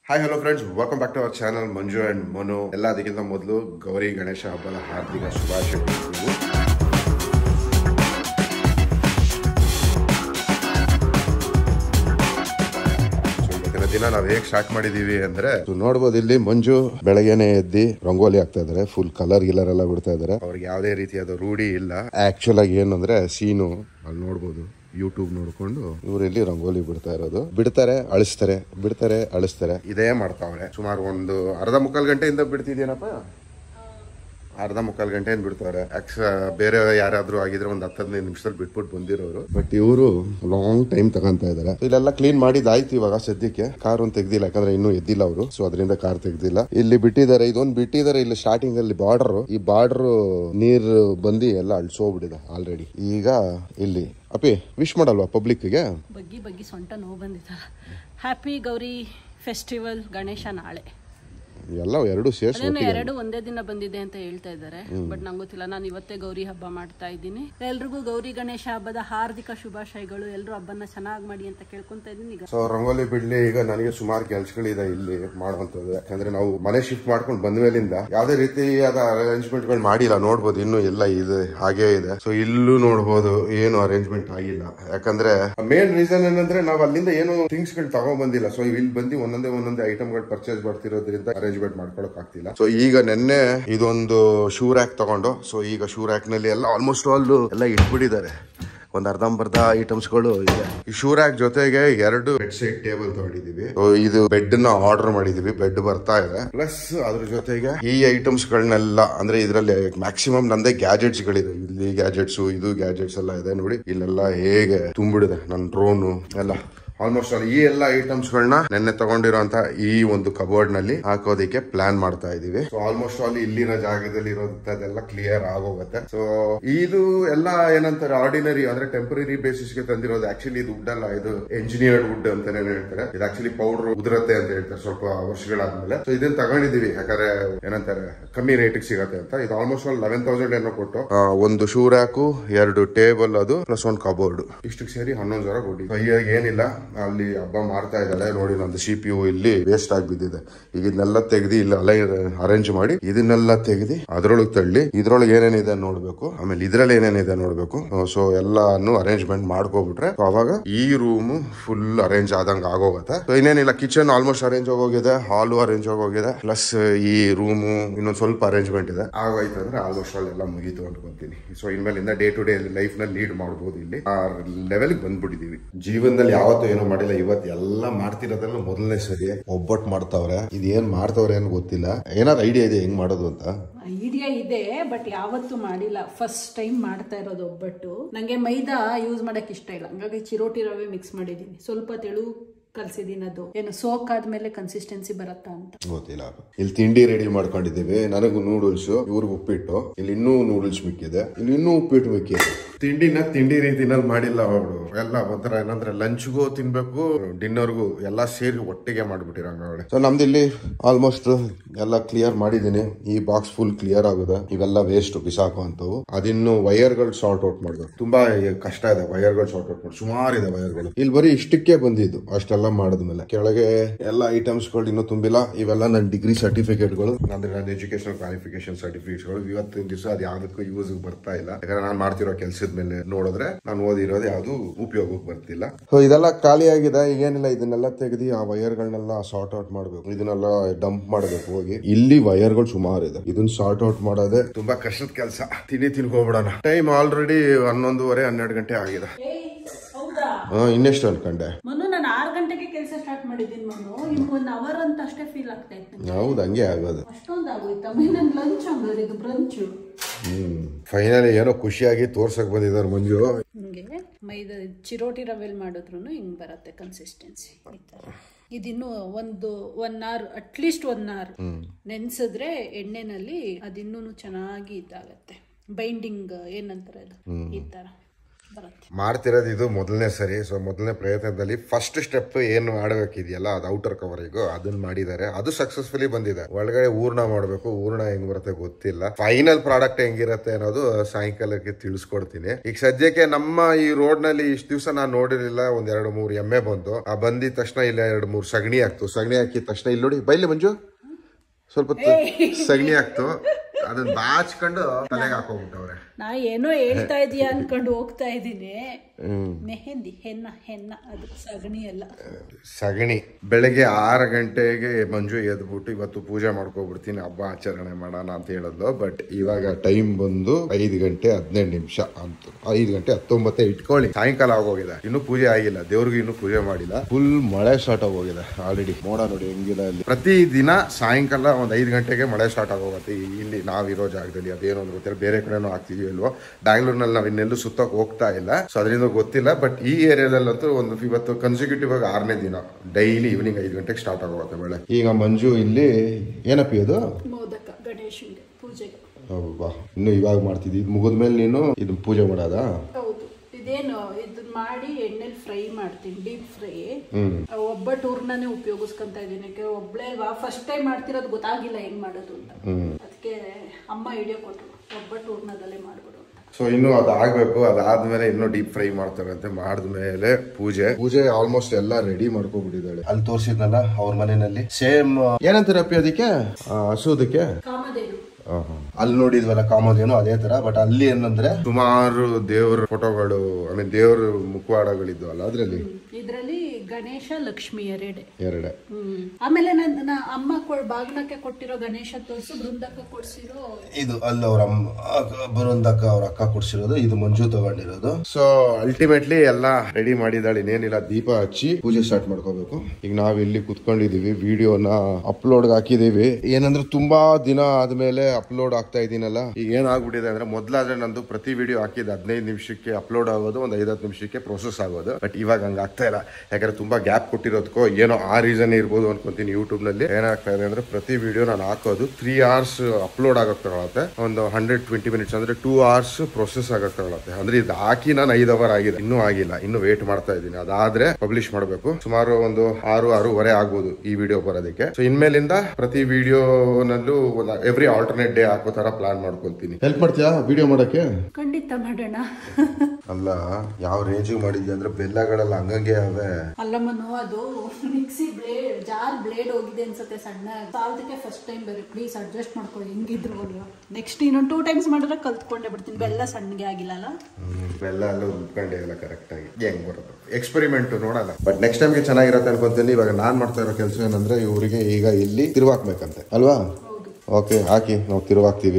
Hi hello friends, welcome back to our channel Manju and Manu. ಎಲ್ಲದಕ್ಕಿಂತ ಮೊದಲು ಗೌರಿ ಗಣೇಶ ಹಬ್ಬದ ಹಾರ್ದಿಕ ಶುಭಾಶಯಗಳು. ದಿನ ನಾವ್ ಹೇಗ್ ಸ್ಟಾರ್ಟ್ ಮಾಡಿದೀವಿ ಅಂದ್ರೆ ನೋಡ್ಬೋದು, ಇಲ್ಲಿ ಮಂಜು ಬೆಳಗ್ಗೆನೆ ಎದ್ದಿ ರಂಗೋಲಿ ಹಾಕ್ತಾ ಇದಾರೆ. ಫುಲ್ ಕಲರ್ ಗಿಲರ್ ಎಲ್ಲ ಬಿಡ್ತಾ ಇದಾರೆ. ಅವ್ರಿಗೆ ಯಾವುದೇ ರೀತಿಯಾದ ರೂಢಿ ಇಲ್ಲ. ಆಕ್ಚುಲ್ ಆಗಿ ಏನಂದ್ರೆ ಸೀನು ಅಲ್ಲಿ ನೋಡ್ಬೋದು, ಯೂಟ್ಯೂಬ್ ನೋಡ್ಕೊಂಡು ಇವರಲ್ಲಿ ರಂಗೋಲಿ ಬಿಡ್ತಾ ಇರೋದು. ಬಿಡ್ತಾರೆ, ಅಳಿಸ್ತಾರೆ, ಬಿಡ್ತಾರೆ, ಅಳಿಸ್ತಾರೆ, ಇದೇ ಮಾಡ್ತಾವ್ರೆ. ಸುಮಾರು ಒಂದು ಅರ್ಧ ಮುಕ್ಕಾಲು ಗಂಟೆಯಿಂದ ಬಿಡ್ತಿದ್ಯೇನಪ್ಪ. ಅರ್ಧ ಮುಕ್ಕಾಲು ಗಂಟೆಯಿಂದ ಬಿಡ್ತಾರೆ. ಬೇರೆ ಯಾರಾದ್ರೂ ಆಗಿದ್ರೆ ಒಂದು 10-15 ನಿಮಿಷದಲ್ಲಿ ಬಿಟ್ಬಿಟ್ಟು ಬಂದಿರೋರು. ಬಟ್ ಇವರು ಲಾಂಗ್ ಟೈಮ್ ತಗೊಂತ ಇದಾರೆ. ಇಲ್ಲೆಲ್ಲ ಕ್ಲೀನ್ ಮಾಡಿದಾಯ್ತು. ಇವಾಗ ಸದ್ಯಕ್ಕೆ ಕಾರ್ ಒಂದು ತೆಗ್ದಿಲ್ಲ, ಯಾಕಂದ್ರೆ ಇನ್ನೂ ಎದ್ದಿಲ್ಲ ಅವರು. ಸೊ ಅದರಿಂದ ಕಾರ್ ತೆಗ್ದಿಲ್ಲ. ಇಲ್ಲಿ ಬಿಟ್ಟಿದ್ದಾರೆ, ಇದೊಂದು ಬಿಟ್ಟಿದ್ದಾರೆ. ಇಲ್ಲಿ ಸ್ಟಾರ್ಟಿಂಗ್ ಅಲ್ಲಿ ಬಾರ್ಡರ್, ಈ ಬಾರ್ಡರ್ ನೀರು ಬಂದು ಎಲ್ಲ ಅಳ್ಸೋಗ್ಬಿಟ್ಟಿದೆ ಆಲ್ರೆಡಿ. ಈಗ ಇಲ್ಲಿ ಅಪ್ಪಿ ವಿಶ್ ಮಾಡಲ್ವಾ ಪಬ್ಲಿಕ್ಗೆ? ಬಗ್ಗಿ ಸೊಂಟ ನೋವು ಬಂದಿದೆ. Happy Gauri festival. ಗಣೇಶ ನಾಳೆ ಎಲ್ಲ ಎರಡು ಸೇರ್ಸಿ ಎರಡು ಒಂದೇ ದಿನ ಬಂದಿದೆ ಅಂತ ಹೇಳ್ತಾ ಇದ್ದಾರೆ. ಬಟ್ ನಂಗೆ ಗೊತ್ತಿಲ್ಲ. ನಾನು ಇವತ್ತೇ ಗೌರಿ ಹಬ್ಬ ಮಾಡ್ತಾ ಇದ್ದೀನಿ. ಎಲ್ರಿಗೂ ಗೌರಿ ಗಣೇಶ ಹಬ್ಬದ ಹಾರ್ದಿಕ ಶುಭಾಶಯಗಳು. ಎಲ್ಲರೂ ಹಬ್ಬನ ಚೆನ್ನಾಗಿ ಮಾಡಿ ಅಂತ ಕೇಳ್ಕೊಂತ ಇದ್ದೀನಿ. ಈಗ ಸೊ ರಂಗೋಲಿ ಬಿಡ್ಲಿ. ಈಗ ನನಗೆ ಸುಮಾರು ಕೆಲ್ಸಗಳಿದೆ ಇಲ್ಲಿ ಮಾಡುವಂತದ್ದು. ಯಾಕಂದ್ರೆ ನಾವು ಮನೆ ಶಿಫ್ಟ್ ಮಾಡ್ಕೊಂಡು ಬಂದ ಮೇಲಿಂದ ಯಾವ್ದೇ ರೀತಿಯಾದ ಅರೇಂಜ್ಮೆಂಟ್ ಗಳು ಮಾಡಿಲ್ಲ. ನೋಡ್ಬೋದು ಇನ್ನೂ ಎಲ್ಲ ಇದೆ, ಹಾಗೆ ಇದೆ. ಸೊ ಇಲ್ಲೂ ನೋಡ್ಬೋದು ಏನು ಅರೇಂಜ್ಮೆಂಟ್ ಆಗಿಲ್ಲ. ಯಾಕಂದ್ರೆ ಮೇನ್ ರೀಸನ್ ಏನಂದ್ರೆ ನಾವು ಅಲ್ಲಿಂದ ಏನು ಥಿಂಗ್ಸ್ ಗಳು ತಗೊಂಡ್ ಬಂದಿಲ್ಲ. ಸೊ ಇಲ್ಲಿ ಬಂದು ಒಂದೊಂದೇ ಐಟಮ್ ಗಳು ಪರ್ಚೇಸ್ ಮಾಡ್ತಿರೋದ್ರಿಂದ ಅರೇಂಜ್ಮೆಂಟ್ ಮಾಡ್ಕೊಳಕ್ ಆಗ್ತಿಲ್ಲ. ಸೊ ಈಗ ನೆನ್ನೆ ಇದೊಂದು ಶೂ ರ್ಯಾಕ್ ತಗೊಂಡು, ಸೊ ಈಗ ಶೂ ರ್ಯಾಕ್ ನಲ್ಲಿ ಎಲ್ಲ ಆಲ್ಮೋಸ್ಟ್ ಆಲ್ ಎಲ್ಲ ಇಟ್ಬಿಟ್ಟಿದ್ದಾರೆ. ಒಂದ್ ಅರ್ಧಂಬರ್ಧ ಐಟಮ್ಸ್ ಗಳು ಇದೆ. ಈ ಶೂ ರ್ಯಾಕ್ ಜೊತೆಗೆ 2 ಬೆಡ್ ಸೈಡ್ ಟೇಬಲ್ ತಗೊಂಡಿದೀವಿ. ಇದು ಬೆಡ್ ನ ಆರ್ಡರ್ ಮಾಡಿದೀವಿ. ಬೆಡ್ ಬರ್ತಾ ಇದೆ. ಪ್ಲಸ್ ಅದ್ರ ಜೊತೆಗೆ ಈ ಐಟಮ್ಸ್ ಗಳನ್ನೆಲ್ಲ, ಅಂದ್ರೆ ಇದ್ರಲ್ಲಿ ಮ್ಯಾಕ್ಸಿಮಮ್ ನಂದೇ ಗ್ಯಾಜೆಟ್ಸ್ ಗಳಿದೆ. ಇಲ್ಲಿ ಗ್ಯಾಜೆಟ್ಸ್, ಇದು ಗ್ಯಾಜೆಟ್ಸ್ ಎಲ್ಲ ಇದೆ ನೋಡಿ. ಇಲ್ಲೆಲ್ಲ ಹೇಗೆ ತುಂಬಿಡಿದೆ. ನನ್ನ ಡ್ರೋನು ಎಲ್ಲ ಆಲ್ಮೋಸ್ಟ್ ಆಲ್ ಈ ಎಲ್ಲ ಐಟಮ್ಸ್ ಗಳನ್ನ ನೆನ್ನೆ ತಗೊಂಡಿರೋಂತ ಈ ಒಂದು ಕಬೋರ್ಡ್ ನಲ್ಲಿ ಹಾಕೋದಿಕ್ಕೆ ಪ್ಲಾನ್ ಮಾಡ್ತಾ ಇದೀವಿ. ಸೊ ಆಲ್ಮೋಸ್ಟ್ ಆಲ್ ಇಲ್ಲಿರೋ ಜಾಗದಲ್ಲಿ ಇರೋದೆಲ್ಲ ಕ್ಲಿಯರ್ ಆಗೋಗುತ್ತೆ. ಸೊ ಇದು ಎಲ್ಲ ಏನಂತಾರೆ ಆರ್ಡಿನರಿ, ಅಂದ್ರೆ ಟೆಂಪರರಿ ಬೇಸಿಸ್ ಗೆ ತಂದಿರೋದು. ಆಕ್ಚುಲಿ ಇದು ವುಡ್ ಅಲ್ಲ, ಇದು ಎಂಜಿನಿಯರ್ಡ್ ವುಡ್ ಅಂತಾನೆ ಹೇಳ್ತಾರೆ. ಇದು ಆಕ್ಚುಲಿ ಪೌಡರ್ ಉದುರತ್ತೆ ಅಂತ ಹೇಳ್ತಾರೆ ಸ್ವಲ್ಪ ವರ್ಷಗಳಾದ್ಮೇಲೆ. ಸೊ ಇದನ್ನ ತಗೊಂಡಿದೀವಿ ಯಾಕಂದ್ರೆ ಏನಂತಾರೆ ಕಮ್ಮಿ ರೇಟಿಗೆ ಸಿಗತ್ತೆ ಅಂತ. ಇದು ಆಲ್ಮೋಸ್ಟ್ ಆಲ್ 11,000 ಏನೋ ಕೊಟ್ಟು ಒಂದು ಶೂ ರ್ಯಾಕು, 2 ಟೇಬಲ್, ಅದು ಪ್ಲಸ್ ಒಂದು ಕಬೋರ್ಡ್, ಇಷ್ಟಕ್ಕೆ ಸೇರಿ 11,000 ಕೊಟ್ಟಿದ್ವಿ. ಈಗ ಏನಿಲ್ಲ, ಅಲ್ಲಿ ಹಬ್ಬ ಮಾಡ್ತಾ ಇದ್ದಾಳೆ ನೋಡಿ. ನಂದು CPU ಇಲ್ಲಿ ವೇಸ್ಟ್ ಆಗಿ ಬಿದ್ದಿದೆ. ಈಗ ಇದನ್ನೆಲ್ಲ ತೆಗ್ದಿ ಇಲ್ಲಿ ಅರೇಂಜ್ ಮಾಡಿ, ಇದನ್ನೆಲ್ಲ ತೆಗ್ದಿ ಅದ್ರೊಳಗೆ ತಳ್ಳಿ, ಇದ್ರೊಳಗೆ ಏನೇನಿದೆ ನೋಡ್ಬೇಕು, ಆಮೇಲೆ ಇದ್ರಲ್ಲಿ ಏನೇನಿದೆ ನೋಡ್ಬೇಕು. ಸೊ ಎಲ್ಲಾನು ಅರೇಂಜ್ಮೆಂಟ್ ಮಾಡ್ಕೋಬಿಟ್ರೆ ಅವಾಗ ಈ ರೂಮ್ ಫುಲ್ ಅರೇಂಜ್ ಆದಂಗ ಆಗೋಗತ್ತೆ. ಸೊ ಇನ್ನೇನಿಲ್ಲ, ಕಿಚನ್ ಆಲ್ಮೋಸ್ಟ್ ಅರೇಂಜ್ ಆಗೋಗಿದೆ, ಹಾಲು ಅರೇಂಜ್ ಆಗೋಗಿದೆ, ಪ್ಲಸ್ ಈ ರೂಮು ಇನ್ನೊಂದು ಸ್ವಲ್ಪ ಅರೇಂಜ್ಮೆಂಟ್ ಇದೆ. ಆಗೋಯ್ತು ಅಂದ್ರೆ ಆಲ್ಮೋಸ್ಟ್ ಆಲ್ ಎಲ್ಲ ಮುಗೀತು ಅನ್ಕೊಂತೀನಿ. ಸೊ ಇನ್ಮೇಲಿಂದ ಡೇ ಟು ಡೇ ಲೈಫ್ ನಲ್ಲಿ ಲೀಡ್ ಮಾಡಬಹುದು. ಇಲ್ಲಿ ಆ ಲೆವೆಲ್ ಬಂದ್ಬಿಟ್ಟಿದೀವಿ. ಜೀವನದಲ್ಲಿ ಯಾವತ್ತೂ ಏನೋ ಮಾಡಿಲ್ಲ, ಇವತ್ತು ಎಲ್ಲ ಮಾಡ್ತಿರೋದ್ರಲ್ಲಿ ಮೊದಲನೇ ಸರಿ. ಒಬ್ಬಟ್ಟು ಮಾಡ್ತಾವ್ರೆ. ಇದೇನ್ ಮಾಡ್ತಾವ್ರೆ ಏನು ಗೊತ್ತಿಲ್ಲ. ಏನಾದ್ರು ಐಡಿಯಾ ಇದೆ ಹೆಂಗ್ ಮಾಡೋದು ಅಂತ? ಐಡಿಯಾ ಇದೆ, ಬಟ್ ಯಾವತ್ತೂ ಮಾಡಿಲ್ಲ. ಫಸ್ಟ್ ಟೈಮ್ ಮಾಡ್ತಾ ಇರೋದು ಒಬ್ಬಟ್ಟು. ನಂಗೆ ಮೈದಾ ಯೂಸ್ ಮಾಡಕ್ ಇಷ್ಟ ಇಲ್ಲ, ಹಂಗಾಗಿ ಚಿರೋಟಿ ರವೆ ಮಿಕ್ಸ್ ಮಾಡಿದೀನಿ. ಸ್ವಲ್ಪ ತೆಳು ಕಲ್ಸಿದೀನಿ. ಅದು ಏನು ಸೋಕ್ ಆದ್ಮೇಲೆ ಕನ್ಸಿಸ್ಟೆನ್ಸಿ ಬರತ್ತಾ ಅಂತ ಗೊತ್ತಿಲ್ಲ. ಇಲ್ಲಿ ತಿಂಡಿ ರೆಡಿ ಮಾಡ್ಕೊಂಡಿದೀವಿ. ನನಗೂ ನೂಡಲ್ಸ್, ಇವ್ರಿಗೆ ಉಪ್ಪಿಟ್ಟು. ಇಲ್ಲಿ ಇನ್ನೂ ನೂಡಲ್ಸ್ ಮಿಕ್ಕಿದೆ, ಇಲ್ಲಿ ಇನ್ನೂ ಉಪ್ಪಿಟ್ಟು ಮಿಕ್ಕಿದೆ. ತಿಂಡಿನ ತಿಂಡಿ ರೀತಿನಲ್ಲಿ ಮಾಡಿಲ್ಲ ಅವರು. ಎಲ್ಲ ಒಂಥರ ಏನಂದ್ರೆ ಲಂಚ್ಗೂ ತಿನ್ಬೇಕು, ಡಿನ್ನರ್ಗೂ ಎಲ್ಲ ಸೇರಿ ಒಟ್ಟಿಗೆ ಮಾಡ್ಬಿಟ್ಟಿರಂಗ. ಸೊ ನಮ್ದು ಇಲ್ಲಿ ಆಲ್ಮೋಸ್ಟ್ ಎಲ್ಲ ಕ್ಲಿಯರ್ ಮಾಡಿದೀನಿ. ಈ ಬಾಕ್ಸ್ ಫುಲ್ ಕ್ಲಿಯರ್ ಆಗಿದೆ. ಇವೆಲ್ಲ ವೇಸ್ಟ್ ಬಿಸಾಕು ಅಂತವು. ಅದಿನ್ನು ವೈರ್ ಗಳು ಸಾರ್ಟ್ ಔಟ್ ಮಾಡ್ಬೇಕು. ತುಂಬಾ ಕಷ್ಟ ಇದೆ ವೈರ್ ಗಳು ಸಾರ್ಟ್ ಔಟ್ ಮಾಡಿ. ಸುಮಾರು ಇದೆ ವೈರ್ ಗಳು. ಇಲ್ಲಿ ಬರೀ ಇಷ್ಟಕ್ಕೆ ಬಂದಿದ್ದು. ಅಷ್ಟೆಲ್ಲ ಮಾಡಿದ್ಮೇಲೆ ಕೆಳಗೆ ಎಲ್ಲ ಐಟಮ್ಸ್ ಗಳು ಇನ್ನೂ ತುಂಬಿಲ್ಲ. ಇವೆಲ್ಲ ನನ್ನ ಡಿಗ್ರಿ ಸರ್ಟಿಫಿಕೇಟ್ ಗಳು, ಅಂದ್ರೆ ನನ್ನ ಎಜುಕೇಶನ್ ಕ್ವಾಲಿಫಿಕೇಶನ್ ಸರ್ಟಿಫಿಕೇಟ್ಸ್ ಗಳು. ಇವತ್ತಿನ ದಿವಸ ಅದು ಯಾವ್ದಕ್ಕೂ ಯೂಸ್ ಬರ್ತಾ ಇಲ್ಲ. ಯಾಕಂದ್ರೆ ನಾನು ಮಾಡ್ತಿರೋ ಕೆಲಸದ ಮೇಲೆ ನೋಡಿದ್ರೆ ನಾನು ಓದಿರೋದು ಯಾವ್ದು ಉಪಯೋಗಕ್ಕೆ ಬರ್ತಿಲ್ಲ. ಸೊ ಇದೆಲ್ಲ ಖಾಲಿ ಆಗಿದೆ. ಈಗೇನಿಲ್ಲ, ಇದನ್ನೆಲ್ಲ ತೆಗೆದು ಆ ವೈರ್ ಗಳನ್ನೆಲ್ಲ ಸಾರ್ಟ್ ಔಟ್ ಮಾಡ್ಬೇಕು. ಇದನ್ನೆಲ್ಲ ಡಂಪ್ ಮಾಡ್ಬೇಕು ಹೋಗಿ. ಇಲ್ಲಿ ವೈರ್ ಗಳು ಸುಮಾರು ಇದೆ. ಇದನ್ನ ಸಾರ್ಟ್ ಔಟ್ ಮಾಡೋದೇ ತುಂಬಾ ಕಷ್ಟದ ಕೆಲಸ. ತಿನ್ಕೋಬಿಡೋಣ. ಟೈಮ್ ಆಲ್ರೆಡಿ 11:30 12 ಗಂಟೆ ಆಗಿದೆ. ಇನ್ನೆಷ್ಟು ಅನ್ಕೊಂಡೆ? ನಾನು 6 ಗಂಟೆಗೆ ಕೆಲಸ ಸ್ಟಾರ್ಟ್ ಮಾಡಿದ್ದೀನಿ. ಇನ್ನು 1 ಅವರ್ ಅಂತ ಅಷ್ಟೇ ಫೀಲ್ ಆಗ್ತಾ ಇತ್ತು. ಹೌದು, ಹಂಗೆ ಆಗೋದು. ಅಷ್ಟೊಂದು ಆಗೋಯ್ತಾ? ಲಂಚ್ ಹಂಗಾರೆ ಇದು ಬ್ರಂಚ್. ಫೈನಲಿ ಏನೋ ಖುಷಿಯಾಗಿ ತೋರ್ಸಕ್ ಬಂದಿದ್ದಾರೆ ಮಂಜು. ಹಿಂಗೆ ಮೈದಾ ಚಿರೋಟಿ ರವೆಲ್ ಮಾಡಿದ್ರು ಹಿಂಗ್ ಬರುತ್ತೆ ಕನ್ಸಿಸ್ಟೆನ್ಸಿ. ಈ ತರ ಇದಿನ್ನು ಒಂದು 1 ಅವರ್, ಅಟ್ಲೀಸ್ಟ್ 1 ಅವರ್ ನೆನ್ಸಿದ್ರೆ ಎಣ್ಣೆನಲ್ಲಿ ಅದಿನ್ನೂ ಚೆನ್ನಾಗಿ ಇದಾಗತ್ತೆ. ಬೈಂಡಿಂಗ್ ಏನಂತಾರೆ ಅದು, ಈ ತರ ಮಾಡ್ತಿರೋದು ಇದು ಮೊದಲನೇ ಸರಿ. ಸೊ ಮೊದಲನೇ ಪ್ರಯತ್ನದಲ್ಲಿ ಫಸ್ಟ್ ಸ್ಟೆಪ್ ಏನು ಮಾಡಬೇಕಿದೆಯಲ್ಲ, ಅದು ಔಟರ್ ಕವರಿಂಗು ಅದನ್ನ ಮಾಡಿದ್ದಾರೆ. ಅದು ಸಕ್ಸಸ್ಫುಲಿ ಬಂದಿದೆ. ಒಳಗಡೆ ಹೂರ್ಣ ಮಾಡಬೇಕು. ಹೂರ್ಣ ಹೆಂಗ್ ಬರುತ್ತೆ ಗೊತ್ತಿಲ್ಲ. ಫೈನಲ್ ಪ್ರಾಡಕ್ಟ್ ಹೆಂಗಿರುತ್ತೆ ಅನ್ನೋದು ಸಾಯಂಕಾಲಕ್ಕೆ ತಿಳಿಸ್ಕೊಡ್ತೀನಿ. ಈಗ ಸದ್ಯಕ್ಕೆ ನಮ್ಮ ಈ ರೋಡ್ ನಲ್ಲಿ ಇಷ್ಟು ದಿವಸ ನಾನು ನೋಡಿರಲಿಲ್ಲ. ಒಂದ್ 2-3 ಎಮ್ಮೆ ಬಂದು ಬಂದಿದ ತಕ್ಷಣ ಇಲ್ಲ 2-3 ಸಗಣಿ ಹಾಕ್ತು. ಸಗಣಿ ಹಾಕಿದ ತಕ್ಷಣ ಇಲ್ಲಿ ನೋಡಿ ಬೈಲಿ ಮಂಜು ಸ್ವಲ್ಪ ಸಗಣಿ ಹಾಕ್ತು. ಅದನ್ನ ಬಾಚ್ಕೊಂಡು ತಲೆಗೆ ಹಾಕೋಗ್ಬಿಟ್ಟವ್ರೆ. ನಾ ಏನೋ ಹೇಳ್ತಾ ಇದೀಯ ಅನ್ಕೊಂಡು ಹೋಗ್ತಾ ಇದೀನಿ. ಮೆಹಂದಿ ಹೆನ್ನ ಅದು ಸಗಣಿ ಅಲ್ಲ, ಸಗಣಿ. ಬೆಳಗ್ಗೆ 6 ಗಂಟೆಗೆ ಮಂಜು ಎದ್ಬಿಟ್ಟು ಇವತ್ತು ಪೂಜೆ ಮಾಡ್ಕೊಬಿಡ್ತೀನಿ, ಹಬ್ಬ ಆಚರಣೆ ಮಾಡೋಣ ಅಂತ ಹೇಳಿದ್ಲು. ಬಟ್ ಇವಾಗ ಟೈಮ್ ಬಂದು 5 ಗಂಟೆ 15 ನಿಮಿಷ ಅಂತ. 5 ಗಂಟೆ 19 ಇಟ್ಕೊಳ್ಳಿ. ಸಾಯಂಕಾಲ ಆಗೋಗಿದೆ, ಇನ್ನು ಪೂಜೆ ಆಗಿಲ್ಲ. ದೇವ್ರಿಗೆ ಇನ್ನೂ ಪೂಜೆ ಮಾಡಿಲ್ಲ. ಫುಲ್ ಮಳೆ ಸ್ಟಾರ್ಟ್ ಆಗೋಗಿದೆ ಆಲ್ರೆಡಿ. ಮೋಡ ನೋಡಿ ಹೆಂಗಿದೆ ಅಲ್ಲಿ. ಪ್ರತಿ ದಿನ ಸಾಯಂಕಾಲ ಒಂದ್ 5 ಗಂಟೆಗೆ ಮಳೆ ಸ್ಟಾರ್ಟ್ ಆಗೋಗುತ್ತೆ ಇಲ್ಲಿ ನಾವಿರೋ ಜಾಗದಲ್ಲಿ. ಅದೇನೋ ಒಂದು ಗೊತ್ತಿಲ್ಲ, ಬೇರೆ ಕಡೆನೂ ಆಗ್ತಿದೀವಿ ಇಲ್ವೋ. ಬ್ಯಾಂಗ್ಳೂರ್ನಲ್ಲಿ ನಾವ್ ಇನ್ನೆಲ್ಲೂ ಸುತ್ತಕ್ ಹೋಗ್ತಾ ಇಲ್ಲ, ಸೊ ಅದರಿಂದ ಗೊತ್ತಿಲ್ಲ. ಬಟ್ ಈ ಏರಿಯಾದಲ್ಲಂತೂ ಒಂದು ಇವತ್ತು ಕನ್ಸಿಕ್ಯೂಟಿವ್ ಆಗಿ 6ನೇ ದಿನ ಡೈಲಿ ಈವ್ನಿಂಗ್ 5 ಗಂಟೆಗೆ ಸ್ಟಾರ್ಟ್ ಆಗೋಗುತ್ತೆ ಮಳೆ. ಈಗ ಮಂಜು ಇಲ್ಲಿ ಏನಪ್ಪಿ ಅದು ಮೋದಕ ಗಣೇಶನಿಗೆ ಪೂಜೆಗೆ. ಹೌದಾ, ಇನ್ನು ಇವಾಗ ಮಾಡ್ತಿದ್ದಿ. ಇದು ಮುಗಿದ್ಮೇಲೆ ನೀನು ಇದನ್ನ ಪೂಜೆ ಮಾಡೋದಾ? ಹೌದು. ಇದೇನು ಇದನ್ನ ಮಾಡಿ ಎಣ್ಣೆಲಿ ಫ್ರೈ ಮಾಡ್ತೀನಿ, ಡೀಪ್ ಫ್ರೈ. ಒಬ್ಬಟ್ಟು ಹೂರ್ಣನೇ ಉಪಯೋಗಿಸ್ಕೊಂತ ಇದೀನಿ. ಒಬ್ಳೆ ಫಸ್ಟ್ ಟೈಮ್ ಮಾಡ್ತಿರೋದು ಗೊತ್ತಾಗಿಲ್ಲ ಹೆಂಗ್ ಮಾಡೋದು ಅಂತ. ಅದಕ್ಕೆ ಅಮ್ಮ ಐಡಿಯಾ ಕೊಟ್ಟರು, ಒಬ್ಬಟ್ಟು ಹೂರ್ಣದಲ್ಲೇ ಮಾಡ್ಬಿಡು. ಸೊ ಇನ್ನು ಅದಾಗಬೇಕು. ಅದಾದ್ಮೇಲೆ ಇನ್ನೂ ಡೀಪ್ ಫ್ರೈ ಮಾಡ್ತಾರಂತೆ. ಮಾಡಿದ್ಮೇಲೆ ಪೂಜೆ ಆಲ್ಮೋಸ್ಟ್ ಎಲ್ಲ ರೆಡಿ ಮಾಡ್ಕೊಬಿಟ್ಟಿದ್ದಾಳೆ. ಅಲ್ಲಿ ತೋರಿಸಿದ್ನಲ್ಲ ಅವ್ರ ಮನೆಯಲ್ಲಿ ಸೇಮ್ ಏನಂತಾರಪ್ಪಿ ಅದಕ್ಕೆ ಹಸುದಕ್ಕೆ ಕಾಮಧೇನು. ಅಲ್ಲಿ ನೋಡಿದ್ವಲ್ಲ ಕಾಮಧೇನು, ಅದೇ ತರ. ಬಟ್ ಅಲ್ಲಿ ಏನಂದ್ರೆ ಸುಮಾರು ದೇವ್ರ ಫೋಟೋಗಳು, ದೇವ್ರ ಮುಖವಾಡಗಳಿದ್ವಲ್ಲ ಅದ್ರಲ್ಲಿ. ಇದ್ರಲ್ಲಿ ಗಣೇಶ ಲಕ್ಷ್ಮಿ ಎರಡೆ. ಆಮೇಲೆ ನನ್ನ ಅಮ್ಮ ಬಾಗ್ನಕ್ಕೆ ಕೊಟ್ಟಿರೋ ಗಣೇಶ ತೋರ್ಸು, ಬೃಂದಕ್ಕ ಕೊಡ್ಸಿರೋ ಇದು ಅಲ್ಲಿ ಅವ್ರ ಬೃಂದಕ್ಕ ಅವ್ರ ಅಕ್ಕ ಕೊಡ್ಸಿರೋದು, ಇದು ಮಂಜು ತಗೊಂಡಿರೋದು. ಸೊ ಅಲ್ಟಿಮೇಟ್ಲಿ ಎಲ್ಲ ರೆಡಿ ಮಾಡಿದಾಳೆ. ಇನ್ನೇನಿಲ್ಲ, ದೀಪ ಹಚ್ಚಿ ಪೂಜೆ ಸ್ಟಾರ್ಟ್ ಮಾಡ್ಕೋಬೇಕು. ಈಗ ನಾವ್ ಇಲ್ಲಿ ಕುತ್ಕೊಂಡಿದೀವಿ, ವಿಡಿಯೋನ ಅಪ್ಲೋಡ್ ಹಾಕಿದೀವಿ. ಏನಂದ್ರೆ ತುಂಬಾ ದಿನ ಆದ್ಮೇಲೆ ಅಪ್ಲೋಡ್ ಆಗ್ತಾ ಇದೀನಲ್ಲ. ಈಗ ಏನಾಗ್ಬಿಟ್ಟಿದೆ ಅಂದ್ರೆ, ಮೊದ್ಲಾದ್ರೆ ನಂದು ಪ್ರತಿ ವಿಡಿಯೋ ಹಾಕಿದ 15 ನಿಮಿಷಕ್ಕೆ ಅಪ್ಲೋಡ್ ಆಗೋದು, ಒಂದು 5-10 ನಿಮಿಷಕ್ಕೆ ಪ್ರೋಸೆಸ್ ಆಗೋದು. ಬಟ್ ಇವಾಗ ಹಂಗ ಆಗ್ತಾ ಇಲ್ಲ. ಯಾಕಂದ್ರೆ ತುಂಬಾ ಗ್ಯಾಪ್ ಕೊಟ್ಟಿರೋದಕ್ಕೋ ಏನೋ ಆ ರೀಸನ್ ಇರ್ಬೋದು ಅನ್ಕೊಂತೀನಿ. ಯೂಟ್ಯೂಬ್ ನಲ್ಲಿ ಏನಾಗ್ತಾ ಇದೆ ಅಂದ್ರೆ, ಪ್ರತಿ ವಿಡಿಯೋ ನಾನು ಹಾಕೋದು 3 hours ಅಪ್ಲೋಡ್ ಆಗಕ್ ತಗೊಳತ್ತೆ. ಒಂದು 120 minutes ಅಂದ್ರೆ 2 hours ಪ್ರೋಸೆಸ್ ಆಗಕ್ ತಗೊಳತ್ತೆ. ಅಂದ್ರೆ ಇದು ಹಾಕಿ ನಾನು 5 hour ಆಗಿದೆ, ಇನ್ನೂ ಆಗಿಲ್ಲ. ಇನ್ನು ವೇಟ್ ಮಾಡ್ತಾ ಇದ್ದೀನಿ. ಅದಾದ್ರೆ ಪಬ್ಲಿಷ್ ಮಾಡಬೇಕು. ಸುಮಾರು ಒಂದು 6-6:30 ಆಗ್ಬೋದು ಈ ವಿಡಿಯೋ ಬರೋದಕ್ಕೆ. ಸೊ ಇನ್ಮೇಲಿಂದ ಪ್ರತಿ ವಿಡಿಯೋನಲ್ಲೂ ಎವ್ರಿ ಆಲ್ಟರ್ನೇಟ್ ಡೇ ಹಾಕೋ ತರ ಪ್ಲಾನ್ ಮಾಡ್ಕೊಂತೀನಿ. ಹೆಲ್ಪ್ ಮಾಡ್ತೀಯಾ ವಿಡಿಯೋ ಮಾಡಕ್ಕೆ? ಖಂಡಿತ ಮಾಡೋಣ. ಅಲ್ಲ, ಯಾವ ರೇಂಜಿಗೆ ಮಾಡಿದ್ಯಾ ಅಂದ್ರೆ ಬೆಲ್ಲಗಳೆಲ್ಲ ಹಂಗಂಗೆ ಅವೆ. ಅಲ್ಲಮ್ಮನು ಅದು ಮಿಕ್ಸಿ ಜಾರ್ ಬ್ಲೇಡ್ ಹೋಗಿದೆ ಅನ್ಸುತ್ತೆ ಸಣ್ಣ. ಸಾಲದಕ್ಕೆ ಫಸ್ಟ್ ಟೈಮ್ ಬೇರೆ, ಪ್ಲೀಸ್ ಅಡ್ಜಸ್ಟ್ ಮಾಡ್ಕೊಳ್ಳಿ. ಹೆಂಗಿದ್ರು ಅಲ್ವಾ, ನೆಕ್ಸ್ಟ್ ಇನ್ನೊಂದು 2 times ಮಾಡಿದ್ರೆ ಕಲ್ತ್ಕೊಂಡೆ ಬಿಡ್ತೀನಿ. ಬೆಲ್ಲ ಸಣ್ಣಗೆ ಆಗಿಲ್ಲಲ್ಲ, ಬೆಲ್ಲ ಎಲ್ಲ ಉಳ್ಕೊಂಡೆ ಇಲ್ಲ ಕರೆಕ್ಟ್ ಆಗಿ. ಹೆಂಗ್ ಬರೋದು ಎಕ್ಸ್ಪೆರಿಮೆಂಟ್ ನೋಡೋಣ. ಬಟ್ ನೆಕ್ಸ್ಟ್ ಟೈಮ್ಗೆ ಚೆನ್ನಾಗಿರತ್ತೆ ಅನ್ಕೊಂತೀನಿ. ಇವಾಗ ನಾನ್ ಮಾಡ್ತಾ ಇರೋ ಕೆಲಸ ಏನಂದ್ರೆ, ಇವರಿಗೆ ಈಗ ಇಲ್ಲಿ ತಿರುವಾಕ್ಬೇಕಂತೆ ಅಲ್ವಾ? ಓಕೆ, ಹಾಕಿ ನಾವು ತಿರುವಾಕ್ತೀವಿ.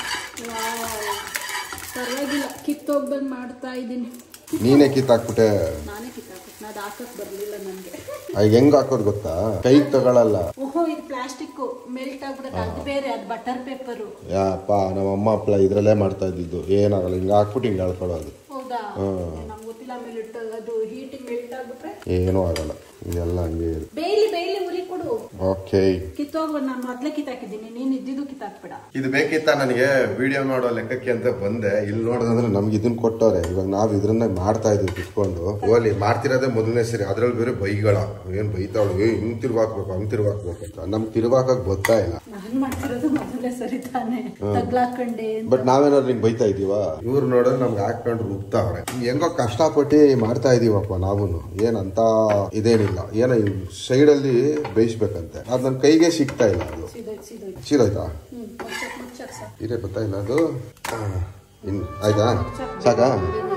ಪರವಾಗಿಲ್ಲ, ಕಿತ್ತೋಗ್ಬಂದು ಮಾಡ್ತಾ ಇದ್ದೀನಿ. ನೀನೇ ಕಿತ್ತಾಕ್ಬಿಟ್ಟೆ? ನಾನೇ ಕಿತ್ತಾಕ್ಬಿಟ್ಟು, ಅದು ಹಾಕಕ್ ಬರ್ಲಿಲ್ಲ ನನ್ಗೆ. ಈಗ ಹೆಂಗ್ ಹಾಕೋದು ಗೊತ್ತಾ? ಕೈಗೆ ತಗೊಳಲ್ಲ. ಓಹೋ, ಇದು ಪ್ಲಾಸ್ಟಿಕ್ ಮೆಲ್ಟ್ ಆಗ್ಬಿಡುತ್ತೆ. ಅದು ಬೇರೆ, ಅದು ಬಟರ್ ಪೇಪರ್. ಯಾಪ, ನಮ್ಮ ಅಮ್ಮ ಹಪ್ಪಳ ಇದ್ರಲ್ಲೇ ಮಾಡ್ತಾ ಇದ್ದಿದ್ದು. ಏನಾಗಲ್ಲ, ಹಿಂಗ ಹಾಕ್ಬಿಟ್ಟು ಹಿಂಗ ಹೇಳ್ಕೊಳ್ಳೋದು. ಹೌದಾ? ನಮ್ಗೆ ಗೊತ್ತಿಲ್ಲ. ಆಮೇಲೆ ಅದು ಹೀಟಿಂಗ್ ಮೆಲ್ಟ್ ಆಗ್ಬಿಟ್ರೆ ಏನೂ ಆಗಲ್ಲ. ಇದೆಲ್ಲ ಹಂಗೆ ಬೇಯ್ಲಿ ಉರಿ ಕೊಡು. ಓಕೆ, ಕಿತ್ತೋಗ್ಬ. ನಾನು ಮೊದ್ಲೇ ಕಿತ್ತಾಕಿದ್ದೀನಿ, ನೀನ್ ಇದ್ದಿದ್ದು ಕಿತ್ತಾಕ್ಬೇಡ. ಇದು ಬೇಕಿತ್ತ ನನಗೆ ವಿಡಿಯೋ ಮಾಡೋ ಲೆಕ್ಕಕ್ಕೆ ಅಂತ ಬಂದೆ. ಇಲ್ಲಿ ನೋಡೋದಂದ್ರೆ ನಮ್ಗೆ ಇದನ್ನ ಕೊಟ್ಟವ್ರೆ. ಇವಾಗ ನಾವ್ ಇದ್ರನ್ನ ಮಾಡ್ತಾ ಇದೀವಿ ಕುತ್ಕೊಂಡು. ಓಲಿ ಮಾಡ್ತಿರೋದೇ ಮೊದಲನೇ ಸರಿ. ಅದ್ರಲ್ಲಿ ಬೇರೆ ಬೈಗಳ ಏನ್ ಬೈತಾಳು, ಹಿಂಗ್ ತಿರ್ವಾಕ್ಬೇಕು ಹಂಗ್ ತಿರ್ವಾಕ್ಬೇಕು ಅಂತ. ನಮ್ಗೆ ತಿರ್ವಾಕಕ್ ಗೊತ್ತಾ ಇಲ್ಲ. ನಾನ್ ಮಾಡ್ತಿರೋದು ಮೊದಲೇ ಸರಿ ತಾನೆ, ತಗ್ಲಾಕೊಂಡೆ. ಬಟ್ ನಾವೇನಾದ್ರು ಹಿಂಗ್ ಬೈತಾ ಇದೀವ? ಇವ್ರು ನೋಡೋದು ನಮ್ಗೆ ಹಾಕೊಂಡು ರುಬ್ತಾವ್ರೆ. ಹೆಂಗೋ ಕಷ್ಟಪಟ್ಟು ಮಾಡ್ತಾ ಇದೀವಪ್ಪ ನಾವುನು. ಏನಂತ ಇದೇನಿಲ್ಲ. ಏನೋ ಸೈಡ್ ಅಲ್ಲಿ ಬೇಯಿಸ್ಬೇಕಂತೆ. ಅದ್ ನನ್ ಕೈಗೆ ಸಿಗ್ತಾ ಇಲ್ಲ. ಅದು ಸೀದೋಯ್ತಾ? ಇರೇ ಗೊತ್ತಾ ಇಲ್ಲ ಅದು. ಆಯ್ತಾ? ಸಾಕಾ?